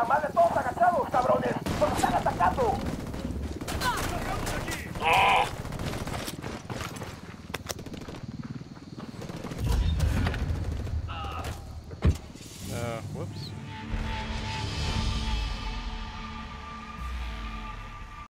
¡Puta madre! ¡Todos agachados, cabrones! ¡Nos están atacando! Whoops.